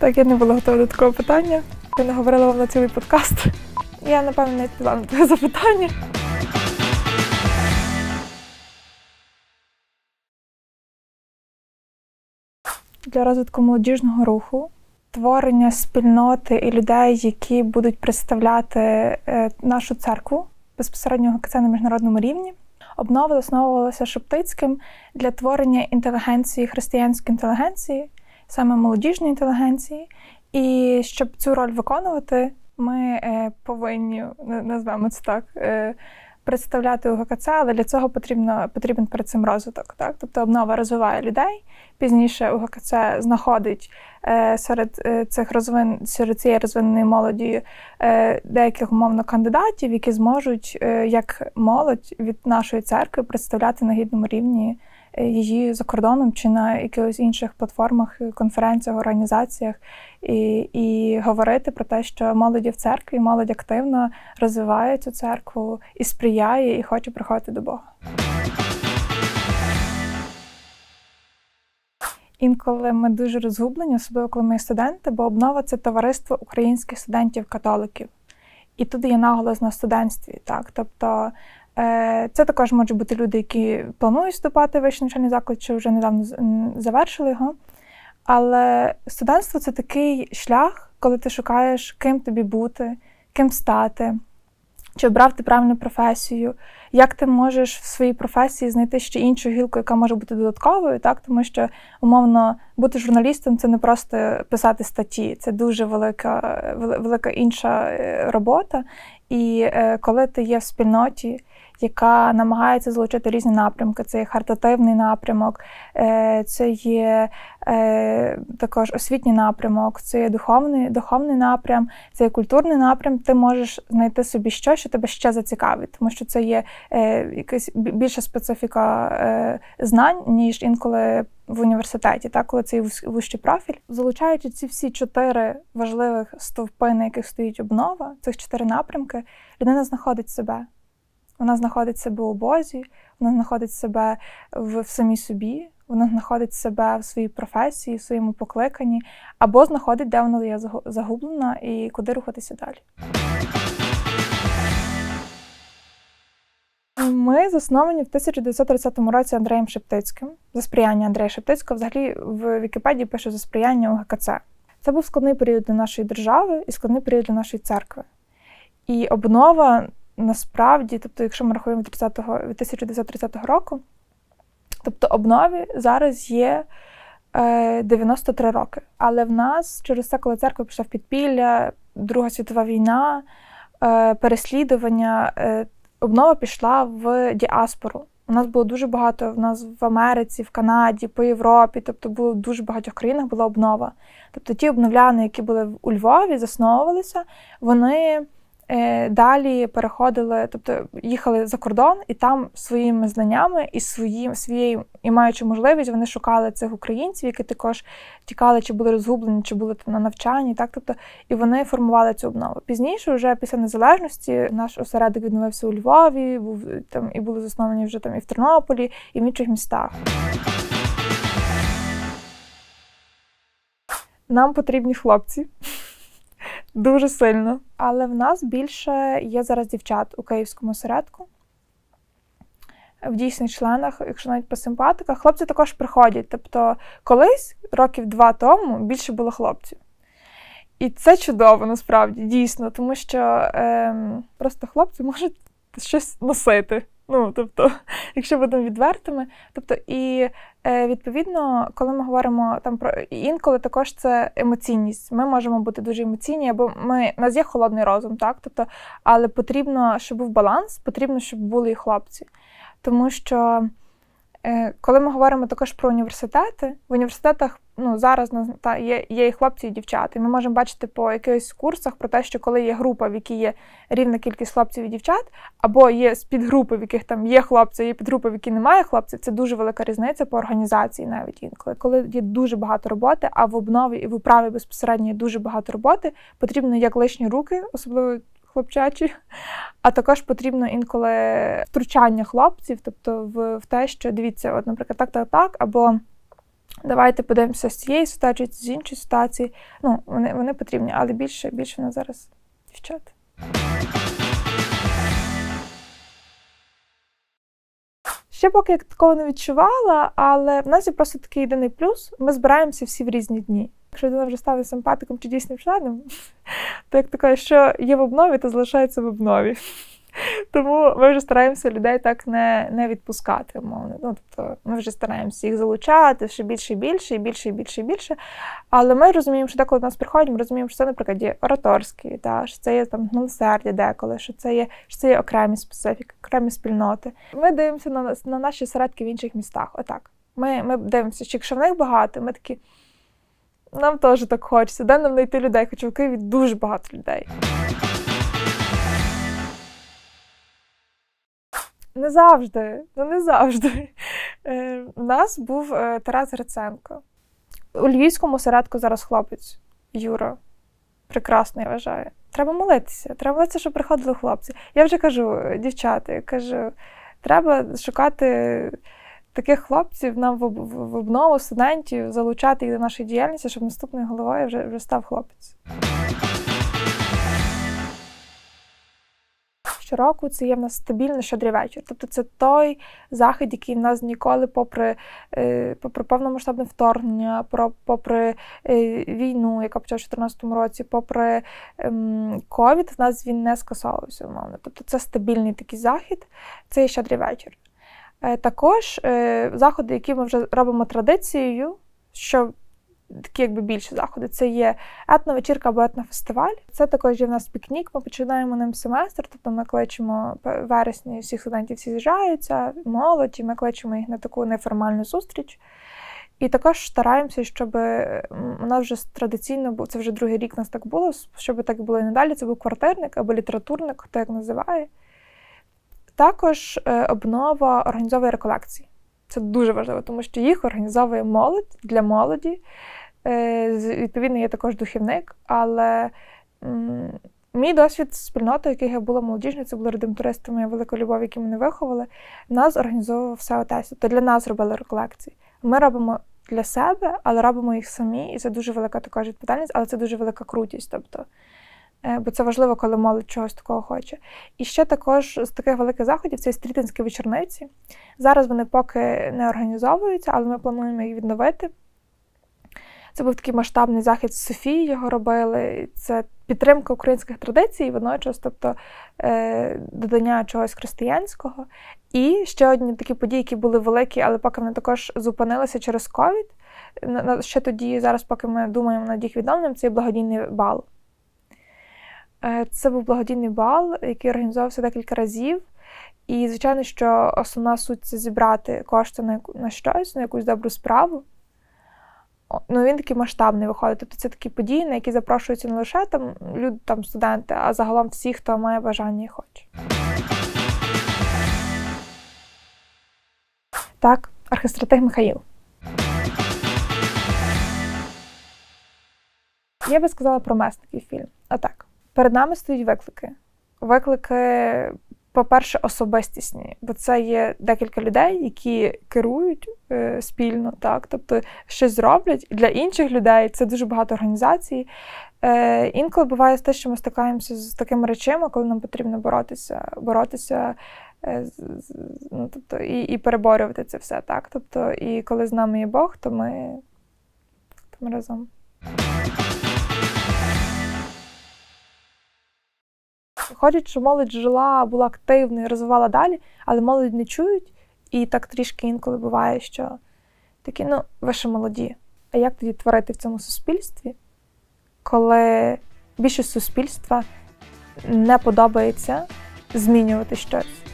Так, я не була готова до такого питання. Я не говорила вам на цілий подкаст. Я, напевно, не відповіла на твоє запитання. Для розвитку молодіжного руху, творення спільноти і людей, які будуть представляти нашу церкву безпосередньо УГКЦ на міжнародному рівні, обнова засновувалася Шептицьким для творення інтелігенції, християнської інтелігенції, саме молодіжної інтелігенції. І щоб цю роль виконувати, ми повинні, назвемо це так, представляти УГКЦ, але для цього потрібен перед цим розвиток. Так? Тобто обнова розвиває людей, пізніше УГКЦ знаходить серед цієї розвиненої молоді деяких, умовно, кандидатів, які зможуть, як молодь від нашої церкви, представляти на гідному рівні її за кордоном чи на якихось інших платформах, конференціях, організаціях і говорити про те, що молоді в церкві, молодь активно розвиває цю церкву і сприяє, і хоче приходити до Бога. Інколи ми дуже розгублені, особливо коли ми студенти, бо обнова – це товариство українських студентів-католиків. І тут є наголос на студентстві. Так? Тобто це також можуть бути люди, які планують вступати в вищий навчальний заклад, чи вже недавно завершили його. Але студентство – це такий шлях, коли ти шукаєш, ким тобі бути, ким стати, чи обрав ти правильну професію, як ти можеш в своїй професії знайти ще іншу гілку, яка може бути додатковою, так? Тому що, умовно, бути журналістом – це не просто писати статті, це дуже велика інша робота. І коли ти є в спільноті, яка намагається залучити різні напрямки. Це є харитативний напрямок, це є також освітній напрямок, це є духовний напрям, це є культурний напрям. Ти можеш знайти собі щось, що тебе ще зацікавить, тому що це є якась більша специфіка знань, ніж інколи в університеті, так, коли це вищий профіль. Залучаючи ці всі 4 важливих стовпи, на яких стоїть обнова, цих 4 напрямки, людина знаходить себе. Вона знаходить себе у Бозі, вона знаходить себе в самій собі, вона знаходить себе в своїй професії, в своєму покликанні, або знаходить, де вона є загублена і куди рухатися далі. Ми засновані в 1930 році Андреєм Шептицьким, за сприяння Андрея Шептицького. Взагалі в Вікіпедії пише за сприяння УГКЦ. Це був складний період для нашої держави і складний період для нашої церкви. І обнова насправді, тобто, якщо ми рахуємо від 1930 року, тобто обнові зараз є 93 роки. Але в нас через це, коли церква пішла в підпілля, Друга світова війна, переслідування, обнова пішла в діаспору. У нас було дуже багато, в нас в Америці, в Канаді, по Європі, тобто було в дуже багатьох країнах була обнова. Тобто ті обновляни, які були у Львові, засновувалися, вони далі переходили, тобто їхали за кордон, і там своїми знаннями і маючи можливість, вони шукали цих українців, які також тікали, чи були розгублені, чи були на навчанні, так, тобто, і вони формували цю обнову. Пізніше, вже після незалежності, наш осередок відновився у Львові, і були засновані вже там і в Тернополі, і в інших містах. Нам потрібні хлопці. Дуже сильно. Але в нас більше є зараз дівчат у київському осередку. В дійсних членах, якщо навіть по симпатиках, хлопці також приходять. Тобто колись, років 2 тому, більше було хлопців. І це чудово, насправді, дійсно, тому що просто хлопці можуть щось носити. Ну, тобто, якщо будемо відвертими. Тобто, і відповідно, коли ми говоримо там про інколи також це емоційність. Ми можемо бути дуже емоційні, або у нас є холодний розум, так? Тобто, але потрібно, щоб був баланс, потрібно, щоб були і хлопці. Тому що коли ми говоримо також про університети, в університетах зараз є і хлопці, і дівчата. І ми можемо бачити по якихось курсах про те, що коли є група, в якій є рівна кількість хлопців і дівчат, або є підгрупи, в яких там є хлопці, є підгрупи, в яких немає хлопців, це дуже велика різниця по організації навіть інколи. Коли є дуже багато роботи, а в обнові і в управі безпосередньо є дуже багато роботи, потрібно як лишні руки, особливо хлопчачі, а також потрібно інколи втручання хлопців, тобто в те, що, дивіться, от, наприклад, так, або давайте подивимося з цієї ситуації, з іншої ситуації. Ну, вони потрібні, але більше в нас зараз дівчат. Ще поки я такого не відчувала, але в нас є просто такий єдиний плюс. Ми збираємося всі в різні дні. Якщо людина вже стане симпатиком чи дійсним членом, то як таке, що є в обнові, то залишається в обнові. Тому ми вже стараємося людей так не відпускати, умовно. Ну, тобто ми вже стараємося їх залучати ще більше і більше, і більше, і більше, і більше. Але ми розуміємо, що деколи до нас приходять, ми розуміємо, що це, наприклад, є ораторський, що це є там милосердя деколи, що це є окремі специфіки, окремі спільноти. Ми дивимося на наші осередки в інших містах. Отак. Ми дивимося, що якщо в них багато, ми такі, нам теж так хочеться, де нам знайти людей, хоча в Києві дуже багато людей. Не завжди. У нас був Тарас Гриценко. У львівському осередку зараз хлопець Юра. Прекрасний, я вважаю. Треба молитися, щоб приходили хлопці. Я вже кажу, дівчата, треба шукати таких хлопців нам в обнову студентів, залучати їх до нашої діяльності, щоб наступною головою вже став хлопець. Щороку це є в нас стабільно щедрий вечір. Тобто це той захід, який в нас ніколи, попри повномасштабне вторгнення, попри війну, яка почалася в 2014 році, попри ковід, в нас він не скасовувався, умовно. Тобто це стабільний такий захід, це є щедрий вечір. Також заходи, які ми вже робимо традицією, що такі якби більші заходи. Це є етновечірка або етнофестиваль. Це також є в нас пікнік, ми починаємо ним семестр, тобто ми кличемо в вересні, всіх студентів всі з'їжджаються, молодь, і ми кличемо їх на таку неформальну зустріч. І також стараємося, щоб у нас вже традиційно, це вже другий рік у нас так було, щоб так було і надалі, це був квартирник або літературник, хто як називає. Також обнова організовує реколекції. Це дуже важливо, тому що їх організовує молодь для молоді. Відповідно, є також духівник, але мій досвід з спільнотою, яких я була молодіжною, це були редемтористи, моя велика любов, які мене виховали, нас організовував все отець. Тобто для нас робили реколекції. Ми робимо для себе, але робимо їх самі, і це дуже велика також відповідальність, але це дуже велика крутість. Тобто, бо це важливо, коли молодь чогось такого хоче. І ще також з таких великих заходів це стрітинські вечорниці. Зараз вони поки не організовуються, але ми плануємо їх відновити. Це був такий масштабний захід з Софії, його робили. Це підтримка українських традицій, водночас, тобто додання чогось християнського. І ще одні такі події, які були великі, але поки вони також зупинилися через ковід. Ще тоді, зараз поки ми думаємо над їх відновленням, це є благодійний бал. Це був благодійний бал, який організовувався декілька разів. І, звичайно, що основна суть – це зібрати кошти на щось, на якусь добру справу. Ну, він такий масштабний виходить. Тобто це такі події, на які запрошуються не лише люди, студенти, а загалом всі, хто має бажання і хоче. Так, архистратиг Михаїл. Я би сказала про месників фільм. Отак. Перед нами стоять виклики. Виклики, по-перше, особистісні, бо це є декілька людей, які керують спільно, так, тобто щось зроблять. І для інших людей це дуже багато організацій. Інколи буває те, що ми стикаємося з такими речами, коли нам потрібно боротися ну, тобто, і переборювати це все, так. Тобто, і коли з нами є Бог, то ми разом. Виходить, що молодь жила, була активною, розвивала далі, але молодь не чують. І так трішки інколи буває, що такі, ви ще молоді. А як тоді творити в цьому суспільстві, коли більшість суспільства не подобається змінювати щось?